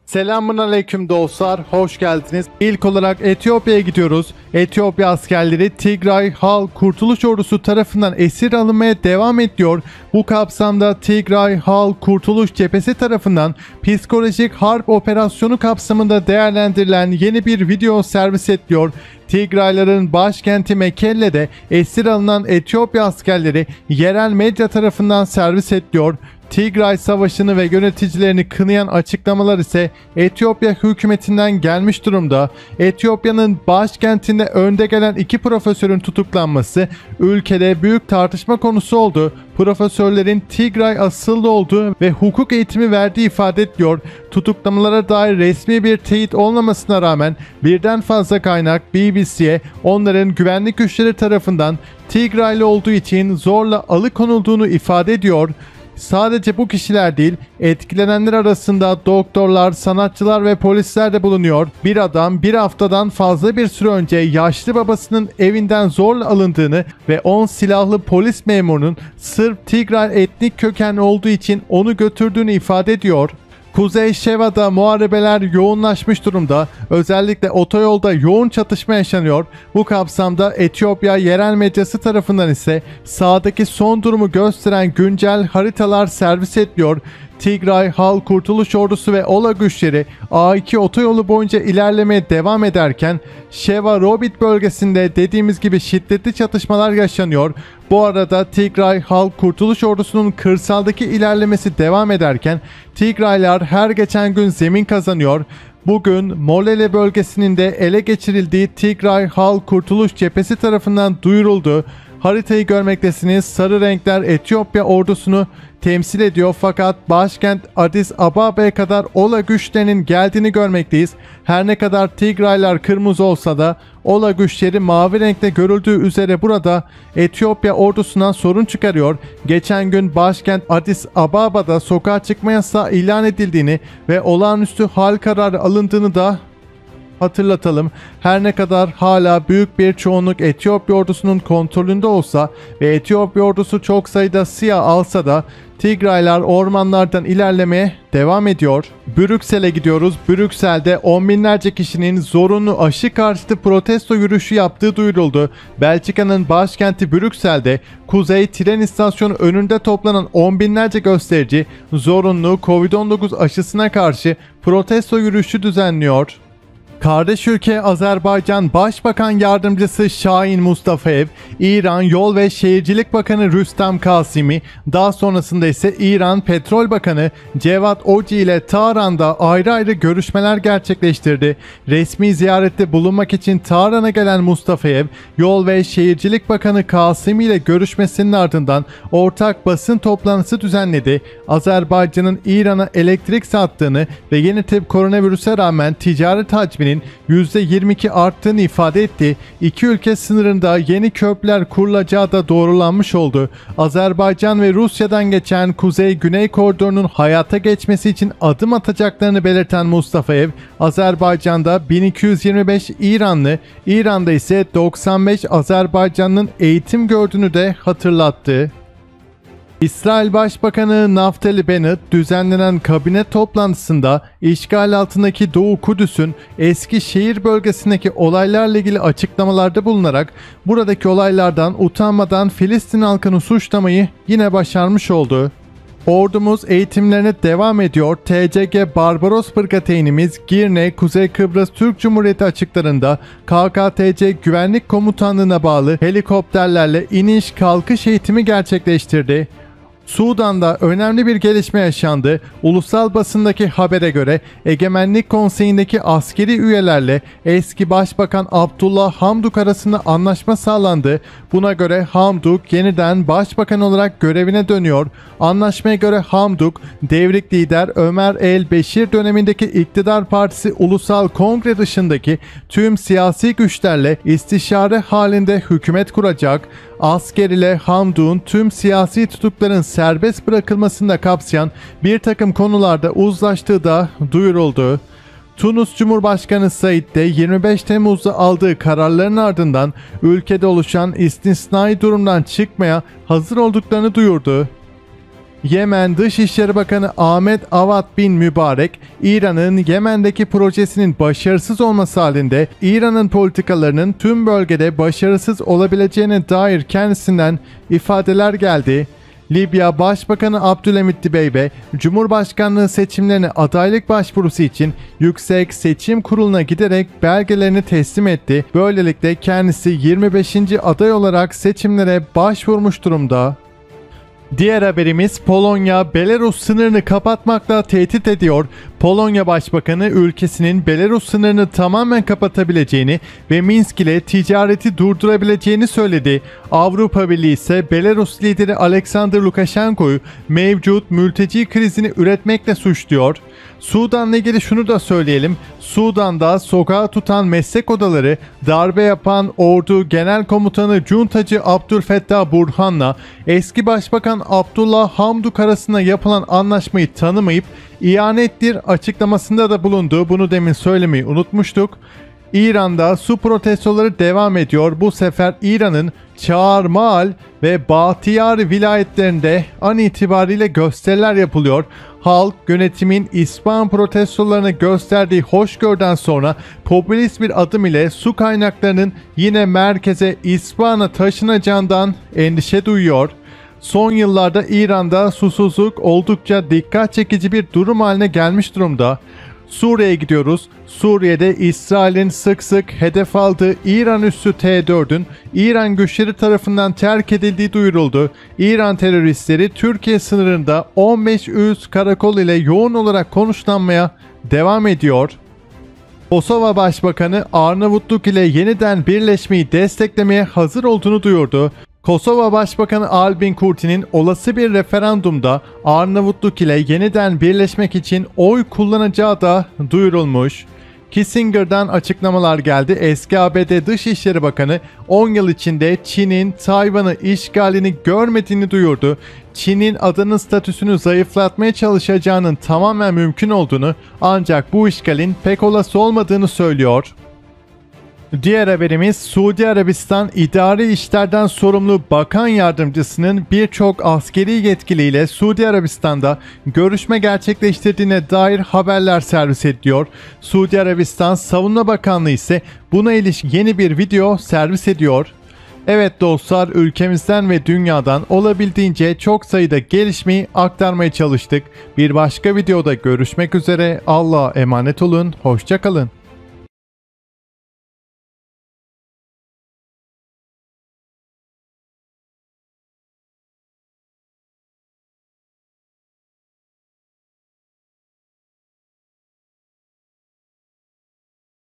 Selamünaleyküm dostlar, hoş geldiniz. İlk olarak Etiyopya'ya gidiyoruz. Etiyopya askerleri Tigray Halk Kurtuluş Ordusu tarafından esir alınmaya devam ediyor. Bu kapsamda Tigray Halk Kurtuluş Cephesi tarafından psikolojik harp operasyonu kapsamında değerlendirilen yeni bir video servis ediliyor. Tigrayların başkenti Mekkelle'de esir alınan Etiyopya askerleri yerel medya tarafından servis ediliyor. Tigray Savaşı'nı ve yöneticilerini kınayan açıklamalar ise Etiyopya hükümetinden gelmiş durumda. Etiyopya'nın başkentinde önde gelen iki profesörün tutuklanması ülkede büyük tartışma konusu oldu. Profesörlerin Tigray asıllı olduğu ve hukuk eğitimi verdiği ifade ediliyor. Tutuklamalara dair resmi bir teyit olmamasına rağmen birden fazla kaynak BBC'ye onların güvenlik güçleri tarafından Tigraylı olduğu için zorla alıkonulduğunu ifade ediyor. Sadece bu kişiler değil, etkilenenler arasında doktorlar, sanatçılar ve polisler de bulunuyor. Bir adam bir haftadan fazla bir süre önce yaşlı babasının evinden zorla alındığını ve 10 silahlı polis memurunun Sırp Tigray etnik kökenli olduğu için onu götürdüğünü ifade ediyor. Kuzey Şeva'da muharebeler yoğunlaşmış durumda. Özellikle otoyolda yoğun çatışma yaşanıyor. Bu kapsamda Etiyopya yerel medyası tarafından ise sahadaki son durumu gösteren güncel haritalar servis ediliyor. Tigray Halk Kurtuluş Ordusu ve Ola güçleri A2 otoyolu boyunca ilerlemeye devam ederken Şeva Robit bölgesinde dediğimiz gibi şiddetli çatışmalar yaşanıyor. Bu arada Tigray Halk Kurtuluş Ordusu'nun kırsaldaki ilerlemesi devam ederken Tigraylar her geçen gün zemin kazanıyor. Bugün Molele bölgesinin de ele geçirildiği Tigray Halk Kurtuluş Cephesi tarafından duyuruldu. Haritayı görmektesiniz. Sarı renkler Etiyopya ordusunu temsil ediyor fakat başkent Addis Ababa'ya kadar Ola güçlerinin geldiğini görmekteyiz. Her ne kadar Tigraylar kırmızı olsa da Ola güçleri mavi renkte görüldüğü üzere burada Etiyopya ordusuna sorun çıkarıyor. Geçen gün başkent Addis Ababa'da sokağa çıkma yasağı ilan edildiğini ve olağanüstü hal kararı alındığını da hatırlatalım. Her ne kadar hala büyük bir çoğunluk Etiyopya ordusunun kontrolünde olsa ve Etiyopya ordusu çok sayıda SİHA alsa da Tigraylar ormanlardan ilerlemeye devam ediyor. Brüksel'e gidiyoruz. Brüksel'de on binlerce kişinin zorunlu aşı karşıtı protesto yürüyüşü yaptığı duyuruldu. Belçika'nın başkenti Brüksel'de Kuzey Tren İstasyonu önünde toplanan on binlerce gösterici zorunlu Covid-19 aşısına karşı protesto yürüyüşü düzenliyor. Kardeş ülke Azerbaycan Başbakan Yardımcısı Şahin Mustafayev, İran Yol ve Şehircilik Bakanı Rüstem Kasimi, daha sonrasında ise İran Petrol Bakanı Cevat Oci ile Tahran'da ayrı ayrı görüşmeler gerçekleştirdi. Resmi ziyarette bulunmak için Tahran'a gelen Mustafayev, Yol ve Şehircilik Bakanı Kasimi ile görüşmesinin ardından ortak basın toplantısı düzenledi. Azerbaycan'ın İran'a elektrik sattığını ve yeni tip koronavirüse rağmen ticaret hacminin %22 arttığını ifade etti. İki ülke sınırında yeni köprüler kurulacağı da doğrulanmış oldu. Azerbaycan ve Rusya'dan geçen Kuzey-Güney koridorunun hayata geçmesi için adım atacaklarını belirten Mustafayev, Azerbaycan'da 1225 İranlı, İran'da ise 95 Azerbaycanlı'nın eğitim gördüğünü de hatırlattı. İsrail Başbakanı Naftali Bennett düzenlenen kabine toplantısında işgal altındaki Doğu Kudüs'ün eski şehir bölgesindeki olaylarla ilgili açıklamalarda bulunarak buradaki olaylardan utanmadan Filistin halkını suçlamayı yine başarmış oldu. Ordumuz eğitimlerine devam ediyor. TCG Barbaros Fırkateynimiz Girne, Kuzey Kıbrıs Türk Cumhuriyeti açıklarında KKTC Güvenlik Komutanlığı'na bağlı helikopterlerle iniş kalkış eğitimi gerçekleştirdi. Sudan'da önemli bir gelişme yaşandı. Ulusal basındaki habere göre Egemenlik Konseyi'ndeki askeri üyelerle eski Başbakan Abdullah Hamdok arasında anlaşma sağlandı. Buna göre Hamdok yeniden başbakan olarak görevine dönüyor. Anlaşmaya göre Hamdok, devrik lider Ömer el-Beşir dönemindeki iktidar partisi Ulusal Kongre dışındaki tüm siyasi güçlerle istişare halinde hükümet kuracak. Asker ile Hamdok'un tüm siyasi tutukların serbest bırakılmasını da kapsayan bir takım konularda uzlaştığı da duyuruldu. Tunus Cumhurbaşkanı Said de 25 Temmuz'da aldığı kararların ardından ülkede oluşan istisnai durumdan çıkmaya hazır olduklarını duyurdu. Yemen Dışişleri Bakanı Ahmet Avad bin Mübarek, İran'ın Yemen'deki projesinin başarısız olması halinde İran'ın politikalarının tüm bölgede başarısız olabileceğine dair kendisinden ifadeler geldi. Libya Başbakanı Abdülhamit Dibeybe, Cumhurbaşkanlığı seçimlerine adaylık başvurusu için Yüksek Seçim Kurulu'na giderek belgelerini teslim etti. Böylelikle kendisi 25. aday olarak seçimlere başvurmuş durumda. Diğer haberimiz Polonya, Belarus sınırını kapatmakla tehdit ediyor. Polonya Başbakanı ülkesinin Belarus sınırını tamamen kapatabileceğini ve Minsk ile ticareti durdurabileceğini söyledi. Avrupa Birliği ise Belarus lideri Alexander Lukashenko'yu mevcut mülteci krizini üretmekle suçluyor. Sudan'la ilgili şunu da söyleyelim. Sudan'da sokağa tutan meslek odaları, darbe yapan ordu genel komutanı Cuntacı Abdülfettah Burhan'la eski başbakan Abdullah Hamdok arasında yapılan anlaşmayı tanımayıp ihanettir açıklamasında da bulundu. Bunu demin söylemeyi unutmuştuk. İran'da su protestoları devam ediyor. Bu sefer İran'ın Çağrımal ve Bahtiyar vilayetlerinde an itibariyle gösteriler yapılıyor. Halk yönetimin İspan protestolarına gösterdiği hoşgörüden sonra popülist bir adım ile su kaynaklarının yine merkeze İspan'a taşınacağından endişe duyuyor. Son yıllarda İran'da susuzluk oldukça dikkat çekici bir durum haline gelmiş durumda. Suriye'ye gidiyoruz. Suriye'de İsrail'in sık sık hedef aldığı İran üssü T-4'ün İran güçleri tarafından terk edildiği duyuruldu. İran teröristleri Türkiye sınırında 15 üs karakol ile yoğun olarak konuşlanmaya devam ediyor. Kosova Başbakanı Arnavutluk ile yeniden birleşmeyi desteklemeye hazır olduğunu duyurdu. Kosova Başbakanı Albin Kurti'nin olası bir referandumda Arnavutluk ile yeniden birleşmek için oy kullanacağı da duyurulmuş. Kissinger'dan açıklamalar geldi. Eski ABD Dışişleri Bakanı 10 yıl içinde Çin'in Tayvan'ı işgalini görmediğini duyurdu. Çin'in adanın statüsünü zayıflatmaya çalışacağının tamamen mümkün olduğunu ancak bu işgalin pek olası olmadığını söylüyor. Diğer haberimiz Suudi Arabistan İdari İşlerden sorumlu bakan yardımcısının birçok askeri yetkiliyle Suudi Arabistan'da görüşme gerçekleştirdiğine dair haberler servis ediyor. Suudi Arabistan Savunma Bakanlığı ise buna ilişkin yeni bir video servis ediyor. Evet dostlar, ülkemizden ve dünyadan olabildiğince çok sayıda gelişmeyi aktarmaya çalıştık. Bir başka videoda görüşmek üzere. Allah'a emanet olun. Hoşça kalın.